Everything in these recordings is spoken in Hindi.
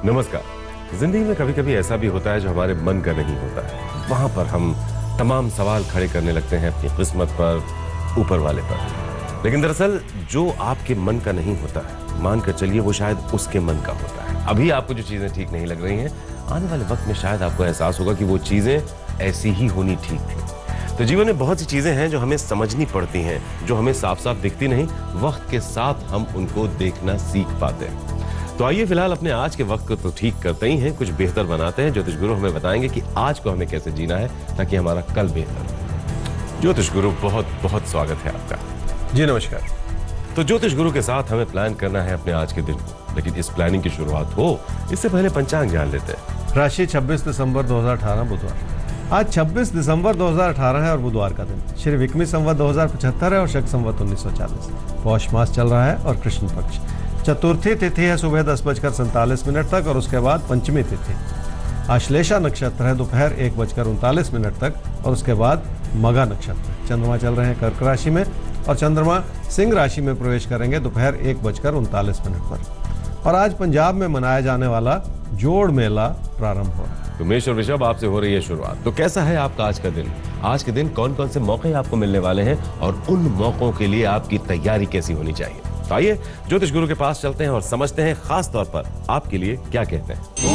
नमस्कार। जिंदगी में कभी कभी ऐसा भी होता है जो हमारे मन का नहीं होता है, वहां पर हम तमाम सवाल खड़े करने लगते हैं अपनी किस्मत पर, ऊपर वाले पर। लेकिन दरअसल जो आपके मन का नहीं होता है, मान कर चलिए वो शायद उसके मन का होता है। अभी आपको जो चीजें ठीक नहीं लग रही हैं, आने वाले वक्त में शायद आपको एहसास होगा कि वो चीजें ऐसी ही होनी ठीक थी। तो जीवन में बहुत सी चीजें हैं जो हमें समझनी पड़ती हैं, जो हमें साफ साफ दिखती नहीं, वक्त के साथ हम उनको देखना सीख पाते हैं। तो आइए फिलहाल अपने आज के वक्त को तो ठीक करते ही हैं, कुछ बेहतर बनाते हैं। ज्योतिष गुरु हमें बताएंगे कि आज को हमें कैसे जीना है ताकि हमारा कल बेहतर हो। ज्योतिष गुरु बहुत बहुत स्वागत है आपका। जी नमस्कार। तो ज्योतिष गुरु के साथ हमें प्लान करना है अपने आज के दिन को, लेकिन इस प्लानिंग की शुरुआत हो इससे पहले पंचांग जान लेते हैं। राशि 26 दिसंबर 2018 बुधवार। आज 26 दिसंबर 2018 है और बुधवार का दिन। श्री विक्रमी संवत 2075 है और शक संवत 1940। पौष मास चल रहा है और कृष्ण पक्ष। चतुर्थी तिथि है सुबह 10:47 तक और उसके बाद पंचमी तिथि। आश्लेषा नक्षत्र है दोपहर 1:39 तक और उसके बाद मघा नक्षत्र। चंद्रमा चल रहे हैं कर्क राशि में और चंद्रमा सिंह राशि में प्रवेश करेंगे दोपहर 1:39 पर। और आज पंजाब में मनाया जाने वाला जोड़ मेला प्रारंभ हो रहा है। तो मेष और वृषभ, आपसे हो रही है शुरुआत। तो कैसा है आपका आज का दिन? आज के दिन कौन कौन से मौके आपको मिलने वाले हैं और उन मौकों के लिए आपकी तैयारी कैसी होनी चाहिए? तो आइए ज्योतिष गुरु के पास चलते हैं और समझते हैं खास तौर पर आपके लिए क्या कहते हैं।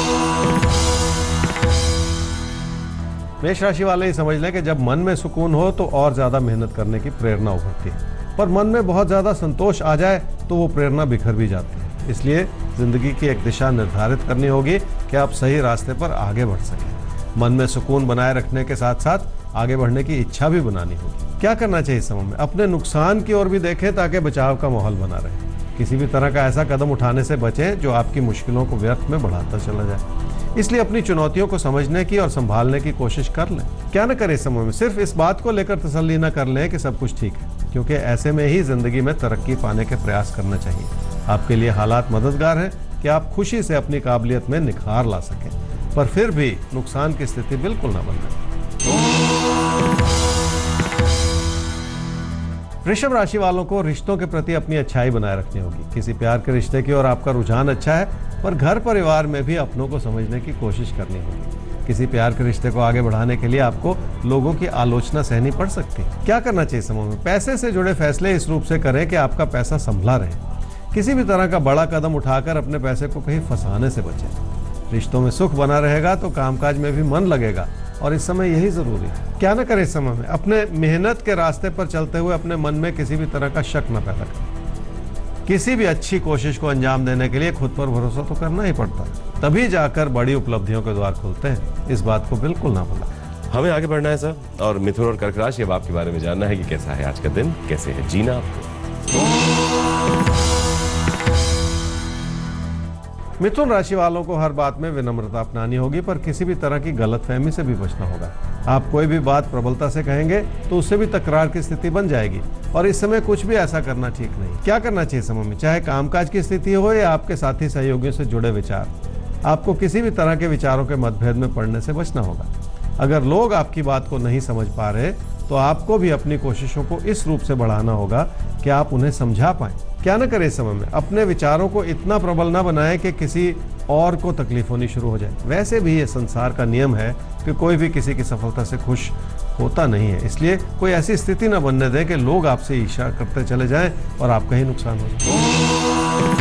मेष राशि वाले ही समझ लें कि जब मन में सुकून हो तो और ज्यादा मेहनत करने की प्रेरणा उभरती है, पर मन में बहुत ज्यादा संतोष आ जाए तो वो प्रेरणा बिखर भी जाती है। इसलिए जिंदगी की एक दिशा निर्धारित करनी होगी कि आप सही रास्ते पर आगे बढ़ सकें। मन में सुकून बनाए रखने के साथ साथ आगे बढ़ने की इच्छा भी बनानी होगी। क्या करना चाहिए इस समय में? अपने नुकसान की ओर भी देखें ताकि बचाव का माहौल बना रहे। किसी भी तरह का ऐसा कदम उठाने से बचें जो आपकी मुश्किलों को व्यर्थ में बढ़ाता चला जाए। इसलिए अपनी चुनौतियों को समझने की और संभालने की कोशिश कर लें। क्या न करें इस समय में? सिर्फ इस बात को लेकर तसल्ली न कर लें कि सब कुछ ठीक है, क्योंकि ऐसे में ही जिंदगी में तरक्की पाने के प्रयास करना चाहिए। आपके लिए हालात मददगार हैं कि आप खुशी से अपनी काबिलियत में निखार ला सकें, पर फिर भी नुकसान की स्थिति बिल्कुल न बने। वृषभ राशि वालों को रिश्तों के प्रति अपनी अच्छाई बनाए रखनी होगी। किसी प्यार के रिश्ते की ओर आपका रुझान अच्छा है, पर घर परिवार में भी अपनों को समझने की कोशिश करनी होगी। किसी प्यार के रिश्ते को आगे बढ़ाने के लिए आपको लोगों की आलोचना सहनी पड़ सकती है। क्या करना चाहिए समूह में? पैसे से जुड़े फैसले इस रूप से करें कि आपका पैसा संभला रहे। किसी भी तरह का बड़ा कदम उठाकर अपने पैसे को कहीं फंसाने से बचें। रिश्तों में सुख बना रहेगा तो कामकाज में भी मन लगेगा और इस समय यही जरूरी है। क्या न करें इस समय में? अपने मेहनत के रास्ते पर चलते हुए अपने मन में किसी भी तरह का शक न पैदा करें। किसी भी अच्छी कोशिश को अंजाम देने के लिए खुद पर भरोसा तो करना ही पड़ता है, तभी जाकर बड़ी उपलब्धियों के द्वार खुलते हैं। इस बात को बिल्कुल ना भूलें। हमें आगे बढ़ना है सर, और मिथुन और कर्क राशि, अब आपके बारे में जानना है कि कैसा है आज का दिन, कैसे है जीना आपको। मिथुन राशि वालों को हर बात में विनम्रता अपनानी होगी, पर किसी भी तरह की गलतफहमी से भी बचना होगा। आप कोई भी बात प्रबलता से कहेंगे तो उससे भी तकरार की स्थिति बन जाएगी और इस समय कुछ भी ऐसा करना ठीक नहीं। क्या करना चाहिए समय में? चाहे कामकाज की स्थिति हो या आपके साथी सहयोगियों से जुड़े विचार, आपको किसी भी तरह के विचारों के मतभेद में पड़ने से बचना होगा। अगर लोग आपकी बात को नहीं समझ पा रहे तो आपको भी अपनी कोशिशों को इस रूप से बढ़ाना होगा कि आप उन्हें समझा पाएं। क्या न करें इस समय में? अपने विचारों को इतना प्रबल न बनाएं कि किसी और को तकलीफ होनी शुरू हो जाए। वैसे भी ये संसार का नियम है कि कोई भी किसी की सफलता से खुश होता नहीं है, इसलिए कोई ऐसी स्थिति न बनने दें कि लोग आपसे ईर्ष्या करते चले जाएं और आपका ही नुकसान हो जाए।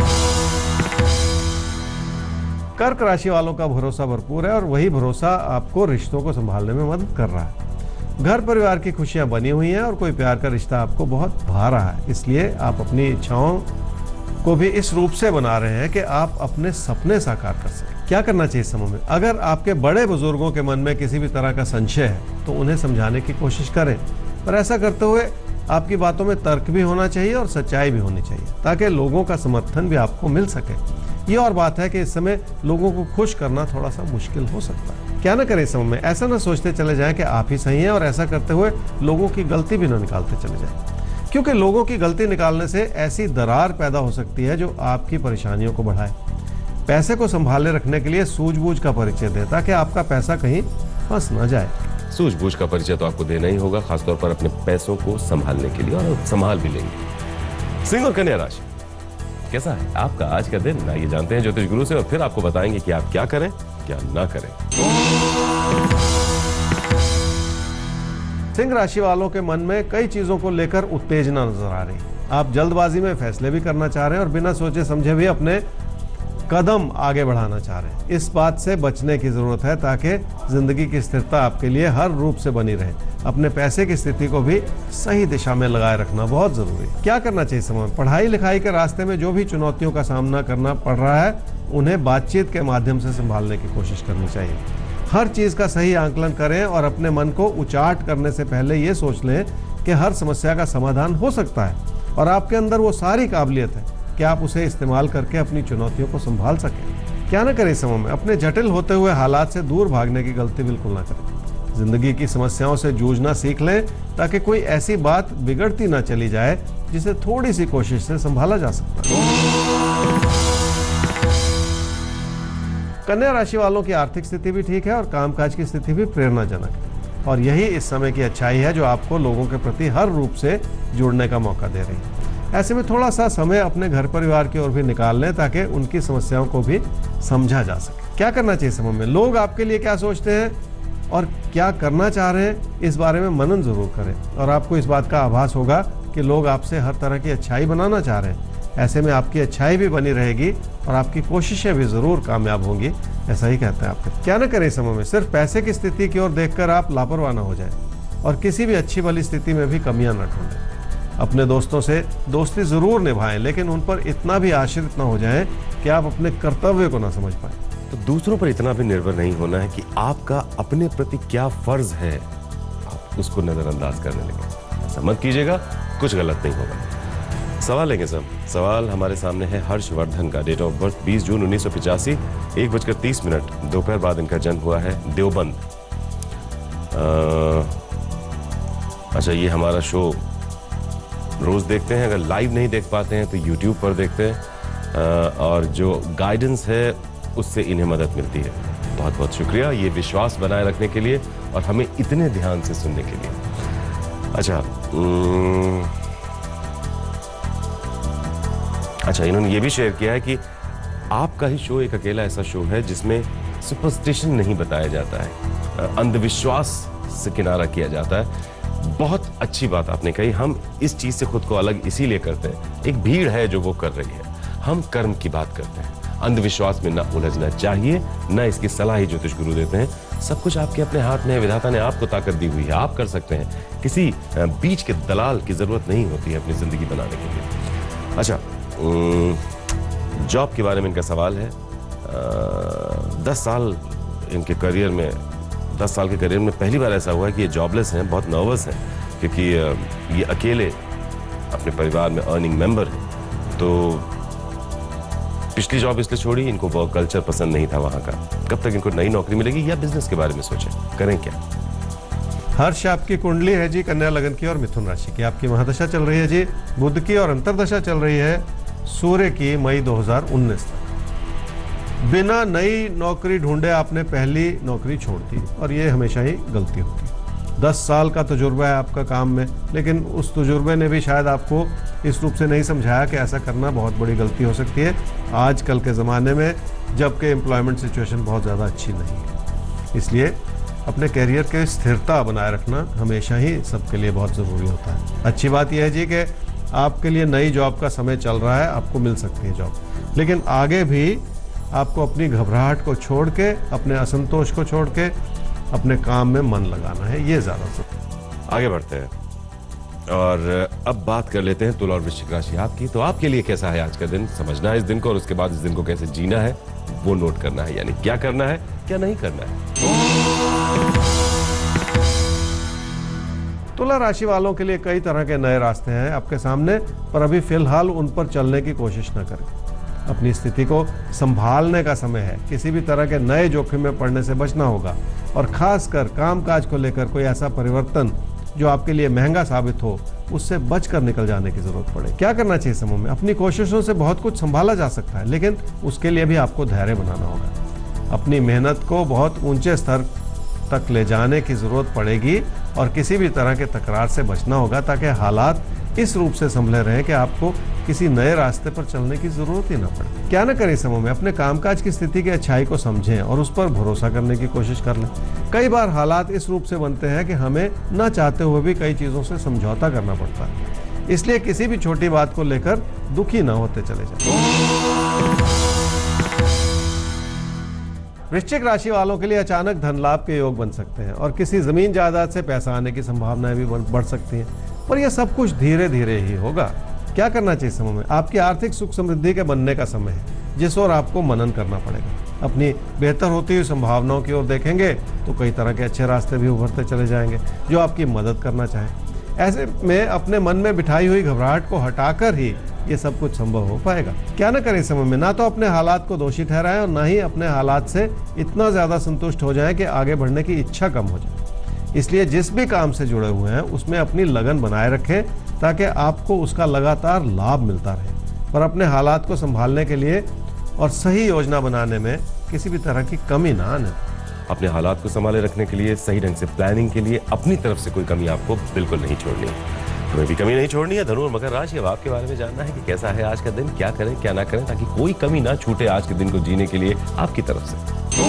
कर्क राशि वालों का भरोसा भरपूर है और वही भरोसा आपको रिश्तों को संभालने में मदद कर रहा है। घर परिवार की खुशियां बनी हुई हैं और कोई प्यार का रिश्ता आपको बहुत भा रहा है, इसलिए आप अपनी इच्छाओं को भी इस रूप से बना रहे हैं कि आप अपने सपने साकार कर सकें। क्या करना चाहिए इस समय में? अगर आपके बड़े बुजुर्गों के मन में किसी भी तरह का संशय है तो उन्हें समझाने की कोशिश करें, पर ऐसा करते हुए आपकी बातों में तर्क भी होना चाहिए और सच्चाई भी होनी चाहिए ताकि लोगों का समर्थन भी आपको मिल सके। ये और बात है कि इस समय लोगों को खुश करना थोड़ा सा मुश्किल हो सकता है। क्या न करें इस समय में? ऐसा न सोचते चले जाएं कि आप ही सही हैं और ऐसा करते हुए लोगों की गलती भी न निकालते चले जाएं, क्योंकि लोगों की गलती निकालने से ऐसी दरार पैदा हो सकती है जो आपकी परेशानियों को बढ़ाए। पैसे को संभाले रखने के लिए सूझबूझ का परिचय दें ताकि आपका पैसा कहीं फंस न जाए। सूझबूझ का परिचय तो आपको देना ही होगा, खासतौर पर अपने पैसों को संभालने के लिए, और संभाल भी लेंगे। सिंह और कन्या राशि, कैसा है आपका आज का दिन? आइए जानते हैं ज्योतिष गुरु से और फिर आपको बताएंगे कि आप क्या करें क्या ना करें। सिंह राशि वालों के मन में कई चीजों को लेकर उत्तेजना नजर आ रही है। आप जल्दबाजी में फैसले भी करना चाह रहे हैं और बिना सोचे समझे भी अपने कदम आगे बढ़ाना चाह रहे हैं। इस बात से बचने की जरूरत है ताकि जिंदगी की स्थिरता आपके लिए हर रूप से बनी रहे। अपने पैसे की स्थिति को भी सही दिशा में लगाए रखना बहुत जरूरी है। क्या करना चाहिए समय में? पढ़ाई लिखाई के रास्ते में जो भी चुनौतियों का सामना करना पड़ रहा है उन्हें बातचीत के माध्यम से संभालने की कोशिश करनी चाहिए। हर चीज का सही आंकलन करें और अपने मन को उचाट करने से पहले ये सोच लें कि हर समस्या का समाधान हो सकता है और आपके अंदर वो सारी काबिलियत है कि आप उसे इस्तेमाल करके अपनी चुनौतियों को संभाल सकें। क्या ना करें इस समय में? अपने जटिल होते हुए हालात से दूर भागने की गलती बिल्कुल ना करें। जिंदगी की समस्याओं से जूझना सीख लें ताकि कोई ऐसी बात बिगड़ती ना चली जाए जिसे थोड़ी सी कोशिश से संभाला जा सकता है। कन्या राशि वालों की आर्थिक स्थिति भी ठीक है और कामकाज की स्थिति भी प्रेरणाजनक है और यही इस समय की अच्छाई है जो आपको लोगों के प्रति हर रूप से जुड़ने का मौका दे रही है। ऐसे में थोड़ा सा समय अपने घर परिवार की ओर भी निकाल लें ताकि उनकी समस्याओं को भी समझा जा सके। क्या करना चाहिए समय में? लोग आपके लिए क्या सोचते हैं और क्या करना चाह रहे हैं इस बारे में मनन जरूर करें और आपको इस बात का आभास होगा कि लोग आपसे हर तरह की अच्छाई बनाना चाह रहे हैं। ऐसे में आपकी अच्छाई भी बनी रहेगी और आपकी कोशिशें भी जरूर कामयाब होंगी, ऐसा ही कहते हैं आपको। क्या न करें इस समय में? सिर्फ पैसे की स्थिति की ओर देखकर आप लापरवाह ना हो जाए और किसी भी अच्छी भली स्थिति में भी कमियां न ढूंढें। अपने दोस्तों से दोस्ती जरूर निभाएं लेकिन उन पर इतना भी आश्रित ना हो जाएं कि आप अपने कर्तव्य को ना समझ पाए। तो दूसरों पर इतना भी निर्भर नहीं होना है कि आपका अपने प्रति क्या फर्ज है आप उसको नजरअंदाज करने लगे। ऐसा मत कीजिएगा, कुछ गलत नहीं होगा। सवाल लेंगे सब। सवाल हमारे सामने है हर्षवर्धन का। डेट ऑफ बर्थ 20 जून 1985, 1:30 दोपहर बाद इनका जन्म हुआ है देवबंद। अच्छा, ये हमारा शो रोज देखते हैं, अगर लाइव नहीं देख पाते हैं तो यूट्यूब पर देखते हैं और जो गाइडेंस है उससे इन्हें मदद मिलती है। बहुत बहुत शुक्रिया ये विश्वास बनाए रखने के लिए और हमें इतने ध्यान से सुनने के लिए। अच्छा, इन्होंने ये भी शेयर किया है कि आपका ही शो एक अकेला ऐसा शो है जिसमें सुपरस्टिशन नहीं बताया जाता है, अंधविश्वास से किनारा किया जाता है। बहुत अच्छी बात आपने कही। हम इस चीज से खुद को अलग इसीलिए करते हैं, एक भीड़ है जो वो कर रही है, हम कर्म की बात करते हैं। अंधविश्वास में ना उलझना चाहिए, ना इसकी सलाह ही ज्योतिष गुरु देते हैं। सब कुछ आपके अपने हाथ में है, विधाता ने आपको ताकत दी हुई है, आप कर सकते हैं। किसी बीच के दलाल की जरूरत नहीं होती है अपनी जिंदगी बनाने के लिए। अच्छा, जॉब के बारे में इनका सवाल है। 10 साल इनके करियर में 10 साल के करियर में पहली बार ऐसा हुआ है कि ये जॉबलेस हैं, बहुत नर्वस हैं क्योंकि ये अकेले अपने परिवार में अर्निंग मेंबर हैं। तो पिछली जॉब इसलिए छोड़ी, इनको वर्क कल्चर पसंद नहीं था वहाँ का। कब तक इनको नई नौकरी मिलेगी या बिजनेस के बारे में सोचें, करें क्या? हर्ष, आपकी कुंडली है जी कन्या लगन की और मिथुन राशि की। आपकी महादशा चल रही है जी बुध की और अंतरदशा चल रही है सूर्य की मई 2019 तक। बिना नई नौकरी ढूंढे आपने पहली नौकरी छोड़ दी और ये हमेशा ही गलती होती है। 10 साल का तजुर्बा है आपका काम में, लेकिन उस तजुर्बे ने भी शायद आपको इस रूप से नहीं समझाया कि ऐसा करना बहुत बड़ी गलती हो सकती है आजकल के ज़माने में, जबकि एम्प्लॉयमेंट सिचुएशन बहुत ज़्यादा अच्छी नहीं है। इसलिए अपने कैरियर के स्थिरता बनाए रखना हमेशा ही सबके लिए बहुत ज़रूरी होता है। अच्छी बात यह है जी कि आपके लिए नई जॉब का समय चल रहा है, आपको मिल सकती है जॉब, लेकिन आगे भी आपको अपनी घबराहट को छोड़ के, अपने असंतोष को छोड़ के अपने काम में मन लगाना है, ये ज़्यादा जरूरी। आगे बढ़ते हैं और अब बात कर लेते हैं तुला और वृश्चिक राशि आपकी। तो आपके लिए कैसा है आज का दिन, समझना है इस दिन को और उसके बाद इस दिन को कैसे जीना है वो नोट करना है, यानी क्या करना है क्या नहीं करना है। तुला राशि वालों के लिए कई तरह के नए रास्ते हैं आपके सामने, पर अभी फिलहाल उन पर चलने की कोशिश न करें। अपनी स्थिति को संभालने का समय है। किसी भी तरह के नए जोखिम में पड़ने से बचना होगा और खासकर कामकाज को लेकर कोई ऐसा परिवर्तन जो आपके लिए महंगा साबित हो, उससे बचकर निकल जाने की जरूरत पड़े। क्या करना चाहिए समूह में? अपनी कोशिशों से बहुत कुछ संभाला जा सकता है, लेकिन उसके लिए भी आपको धैर्य बनाना होगा। अपनी मेहनत को बहुत ऊंचे स्तर तक ले जाने की जरूरत पड़ेगी और किसी भी तरह के तकरार से बचना होगा ताकि हालात इस रूप से संभले रहें कि आपको किसी नए रास्ते पर चलने की जरूरत ही ना पड़े। क्या न करें इस समय में, अपने कामकाज की स्थिति की अच्छाई को समझें और उस पर भरोसा करने की कोशिश कर लें। कई बार हालात इस रूप से बनते हैं कि हमें न चाहते हुए भी कई चीजों से समझौता करना पड़ता है, इसलिए किसी भी छोटी बात को लेकर दुखी न होते चले जाएं। वृश्चिक राशि वालों के लिए अचानक धन लाभ के योग बन सकते हैं और किसी जमीन जायदाद से पैसा आने की संभावनाएं भी बढ़ सकती हैं, पर यह सब कुछ धीरे धीरे ही होगा। क्या करना चाहिए समय में? आपकी आर्थिक सुख समृद्धि के बनने का समय है, जिस ओर आपको मनन करना पड़ेगा। अपनी बेहतर होती हुई संभावनाओं की ओर देखेंगे तो कई तरह के अच्छे रास्ते भी उभरते चले जाएंगे जो आपकी मदद करना चाहें। ऐसे में अपने मन में बिठाई हुई घबराहट को हटाकर ही ये सब कुछ संभव हो पाएगा। क्या न करें समय में, ना तो अपने हालात को दोषी ठहराएं और ना ही अपने हालात से इतना ज्यादा संतुष्ट हो जाएं कि आगे बढ़ने की इच्छा कम हो जाए। इसलिए जिस भी काम से जुड़े हुए हैं उसमें अपनी लगन बनाए रखें ताकि आपको उसका लगातार लाभ मिलता रहे। पर अपने हालात को संभालने के लिए और सही योजना बनाने में किसी भी तरह की कमी ना आने। अपने हालात को संभाले रखने के लिए, सही ढंग से प्लानिंग के लिए अपनी तरफ से कोई कमी आपको बिल्कुल नहीं छोड़नी है। तुम्हें भी कमी नहीं छोड़नी है। धनु और मकर राशि, अब आपके बारे में जानना है कि कैसा है आज का दिन, क्या करें क्या ना करें ताकि कोई कमी ना छूटे आज के दिन को जीने के लिए आपकी तरफ से।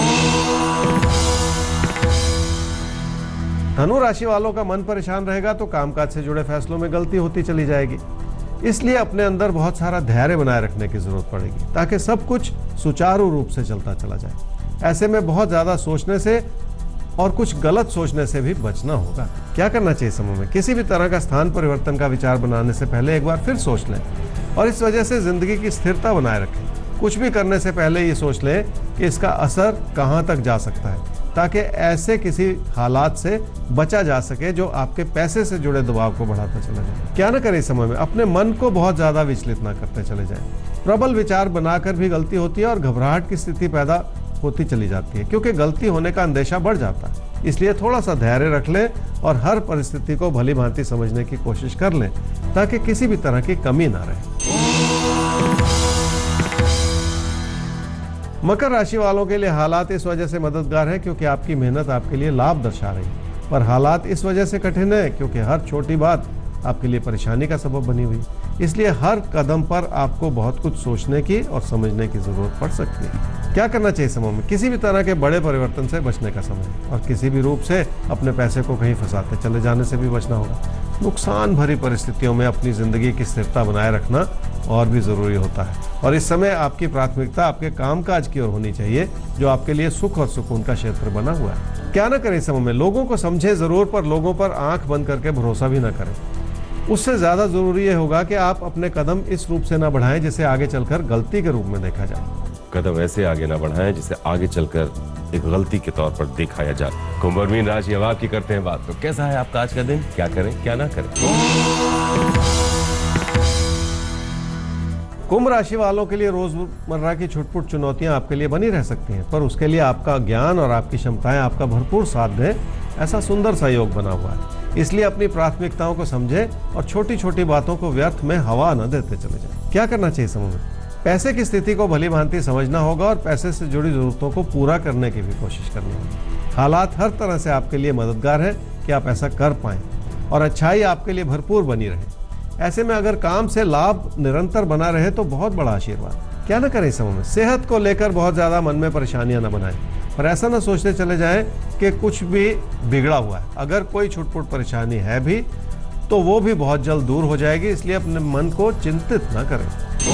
धनु राशि वालों का मन परेशान रहेगा तो कामकाज से जुड़े फैसलों में गलती होती चली जाएगी, इसलिए अपने अंदर बहुत सारा धैर्य बनाए रखने की जरूरत पड़ेगी ताकि सब कुछ सुचारू रूप से चलता चला जाए। ऐसे में बहुत ज्यादा सोचने से और कुछ गलत सोचने से भी बचना होगा। क्या करना चाहिए समय में? किसी भी तरह का स्थान परिवर्तन का विचार बनाने से पहले एक बार फिर सोच लें और इस वजह से जिंदगी की स्थिरता बनाए रखें। कुछ भी करने से पहले ये सोच लें कि इसका असर कहां तक जा सकता है ताकि ऐसे किसी हालात से बचा जा सके जो आपके पैसे से जुड़े दबाव को बढ़ाता चला जाए। क्या न करें इस समय में? अपने मन को बहुत ज्यादा विचलित ना करते चले जाएं। प्रबल विचार बनाकर भी गलती होती है और घबराहट की स्थिति पैदा होती चली जाती है क्योंकि गलती होने का अंदेशा बढ़ जाता है। इसलिए थोड़ा सा धैर्य रख लें और हर परिस्थिति को भली भांति समझने की कोशिश कर लें ताकि किसी भी तरह की कमी ना रहे। मकर राशि वालों के लिए हालात इस वजह से मददगार है क्योंकि आपकी मेहनत आपके लिए लाभ दर्शा रही है, पर हालात इस वजह से कठिन है क्योंकि हर छोटी बात आपके लिए परेशानी का सबब बनी हुई। इसलिए हर कदम पर आपको बहुत कुछ सोचने की और समझने की जरूरत पड़ सकती है। क्या करना चाहिए समय में? किसी भी तरह के बड़े परिवर्तन से बचने का समय है और किसी भी रूप से अपने पैसे को कहीं फंसाते चले जाने से भी बचना होगा। नुकसान भरी परिस्थितियों में अपनी जिंदगी की स्थिरता बनाए रखना और भी जरूरी होता है और इस समय आपकी प्राथमिकता आपके कामकाज की ओर होनी चाहिए जो आपके लिए सुख और सुकून का क्षेत्र बना हुआ है। क्या न करें इस समय में? लोगों को समझे जरूर, पर लोगों पर आंख बंद करके भरोसा भी न करें। उससे ज्यादा जरूरी ये होगा कि आप अपने कदम इस रूप से ना बढ़ाएं जिसे आगे चलकर गलती के रूप में देखा जाए। कदम ऐसे आगे ना बढ़ाएं जिसे आगे चलकर एक गलती के तौर पर दिखाया जाए। कुंभ और मीन राशि, अब आपकी करते हैं बात। तो कैसा है आपका आज का दिन, क्या करें क्या ना करें? कुंभ राशि वालों के लिए रोजमर्रा की छुटपुट चुनौतियां आपके लिए बनी रह सकती हैं, पर उसके लिए आपका ज्ञान और आपकी क्षमताएं आपका भरपूर साथ दें, ऐसा सुंदर सहयोग बना हुआ है। इसलिए अपनी प्राथमिकताओं को समझें और छोटी छोटी बातों को व्यर्थ में हवा न देते चले जाएं। क्या करना चाहिए समय में? पैसे की स्थिति को भली भांति समझना होगा और पैसे से जुड़ी जरूरतों को पूरा करने की भी कोशिश करनी होगी। हालात हर तरह से आपके लिए मददगार है कि आप ऐसा कर पाएं और अच्छाई आपके लिए भरपूर बनी रहे। ऐसे में अगर काम से लाभ निरंतर बना रहे तो बहुत बड़ा आशीर्वाद। क्या न करें इस समय में? सेहत को लेकर बहुत ज्यादा मन में परेशानियां न बनाएं, पर ऐसा न सोचते चले जाएं कि कुछ भी बिगड़ा हुआ है। अगर कोई छुटपुट परेशानी है भी तो वो भी बहुत जल्द दूर हो जाएगी, इसलिए अपने मन को चिंतित न करें।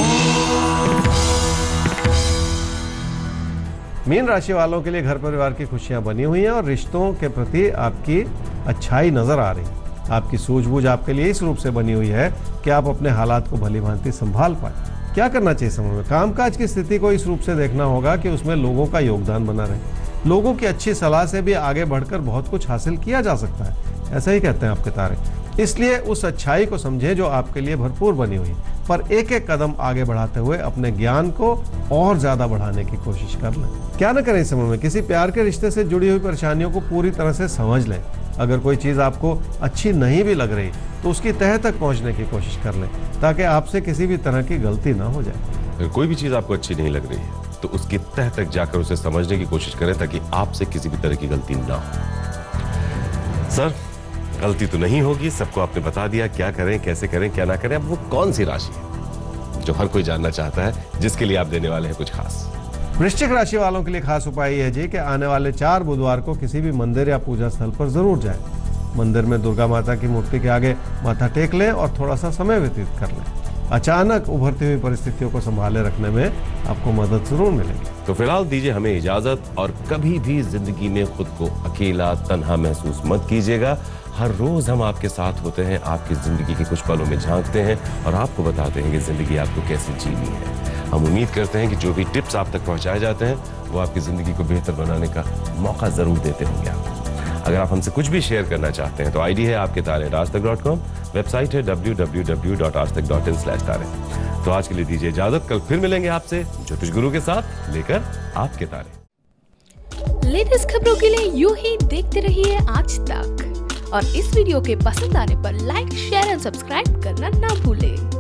मीन राशि वालों के लिए घर परिवार की खुशियां बनी हुई हैं और रिश्तों के प्रति आपकी अच्छाई नजर आ रही है। आपकी सूझबूझ आपके लिए इस रूप से बनी हुई है कि आप अपने हालात को भली भांति संभाल पाए। क्या करना चाहिए समय में? कामकाज की स्थिति को इस रूप से देखना होगा कि उसमें लोगों का योगदान बना रहे। लोगों की अच्छी सलाह से भी आगे बढ़कर बहुत कुछ हासिल किया जा सकता है, ऐसा ही कहते हैं आपके तारे। इसलिए उस अच्छाई को समझें जो आपके लिए भरपूर बनी हुई, पर एक एक कदम आगे बढ़ाते हुए अपने ज्ञान को और ज्यादा बढ़ाने की कोशिश कर लें। क्या न करें इस समय में? किसी प्यार के रिश्ते से जुड़ी हुई परेशानियों को पूरी तरह से समझ लें। अगर कोई चीज आपको अच्छी नहीं भी लग रही तो उसकी तह तक पहुंचने की कोशिश कर लें ताकि आपसे किसी भी तरह की गलती ना हो जाए। अगर कोई भी चीज आपको अच्छी नहीं लग रही है तो उसकी तह तक जाकर उसे समझने की कोशिश करें ताकि आपसे किसी भी तरह की गलती ना हो। सर, गलती तो नहीं होगी, सबको आपने बता दिया क्या करें कैसे करें क्या ना करें। अब वो कौन सी राशि है जो हर कोई जानना चाहता है, जिसके लिए आप देने वाले हैं कुछ खास। वृश्चिक राशि वालों के लिए खास उपाय यह है जी कि आने वाले 4 बुधवार को किसी भी मंदिर या पूजा स्थल पर जरूर जाएं। मंदिर में दुर्गा माता की मूर्ति के आगे माथा टेक लें और थोड़ा सा समय व्यतीत कर लें। अचानक उभरती हुई परिस्थितियों को संभाले रखने में आपको मदद जरूर मिलेगी। तो फिलहाल दीजिए हमें इजाजत, और कभी भी जिंदगी में खुद को अकेला तन्हा महसूस मत कीजिएगा। हर रोज हम आपके साथ होते हैं, आपकी जिंदगी के कुछ पलों में झांकते हैं और आपको बताते हैं कि जिंदगी आपको कैसे जीनी है। हम उम्मीद करते हैं कि जो भी टिप्स आप तक पहुंचाए जाते हैं वो आपकी जिंदगी को बेहतर बनाने का मौका जरूर देते होंगे। अगर आप हमसे कुछ भी शेयर करना चाहते हैं तो आईडी है आपके तारे @aajtak.com, वेबसाइट है www.aajtak.in/तारे। तो आज के लिए दीजिए इजाजत, कल फिर मिलेंगे आपसे ज्योतिष गुरु के साथ लेकर आपके तारे। लेटेस्ट खबरों के लिए यूं ही देखते रहिए आज तक, और इस वीडियो के पसंद आने पर लाइक, शेयर और सब्सक्राइब करना ना भूलें।